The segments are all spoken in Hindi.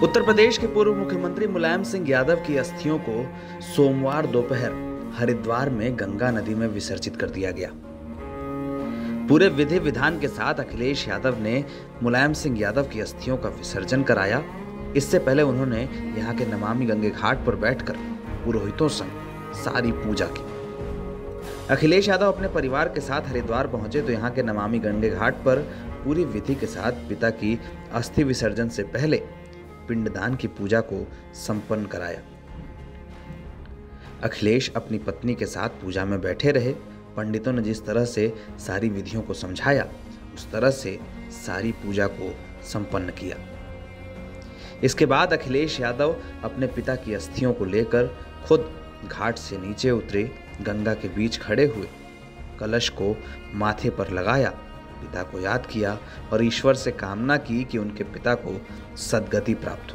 उत्तर प्रदेश के पूर्व मुख्यमंत्री मुलायम सिंह यादव की अस्थियों को सोमवार दोपहर हरिद्वार में गंगा नदी में विसर्जित कर दिया गया। पूरे विधि विधान के साथ अखिलेश यादव ने मुलायम सिंह यादव की अस्थियों का विसर्जन कराया। इससे पहले उन्होंने यहां के नमामि गंगे घाट पर बैठकर पुरोहितों संग सारी पूजा की। अखिलेश यादव अपने परिवार के साथ हरिद्वार पहुंचे तो यहां के नमामि गंगे घाट पर पूरी विधि के साथ पिता की अस्थि विसर्जन से पहले पिंडदान की पूजा को संपन्न कराया। अखिलेश अपनी पत्नी के साथ पूजा में बैठे रहे। पंडितों ने जिस तरह से सारी विधियों को समझाया, उस तरह से सारी पूजा को संपन्न किया। इसके बाद अखिलेश यादव अपने पिता की अस्थियों को लेकर खुद घाट से नीचे उतरे। गंगा के बीच खड़े हुए कलश को माथे पर लगाया, पिता को याद किया और ईश्वर से कामना की कि उनके पिता को सद्गति प्राप्त हो।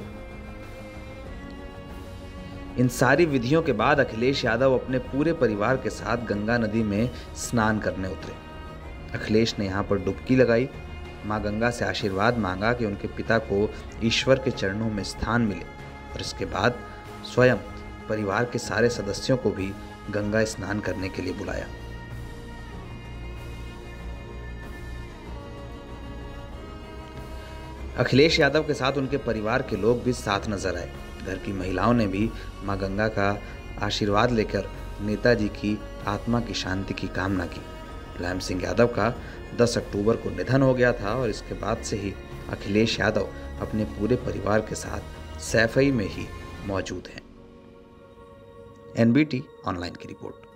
इन सारी विधियों के बाद अखिलेश यादव अपने पूरे परिवार के साथ गंगा नदी में स्नान करने उतरे। अखिलेश ने यहां पर डुबकी लगाई, मां गंगा से आशीर्वाद मांगा कि उनके पिता को ईश्वर के चरणों में स्थान मिले और इसके बाद स्वयं परिवार के सारे सदस्यों को भी गंगा स्नान करने के लिए बुलाया। अखिलेश यादव के साथ उनके परिवार के लोग भी साथ नजर आए। घर की महिलाओं ने भी मां गंगा का आशीर्वाद लेकर नेताजी की आत्मा की शांति की कामना की। मुलायम सिंह यादव का 10 अक्टूबर को निधन हो गया था और इसके बाद से ही अखिलेश यादव अपने पूरे परिवार के साथ सैफई में ही मौजूद हैं। NBT ऑनलाइन की रिपोर्ट।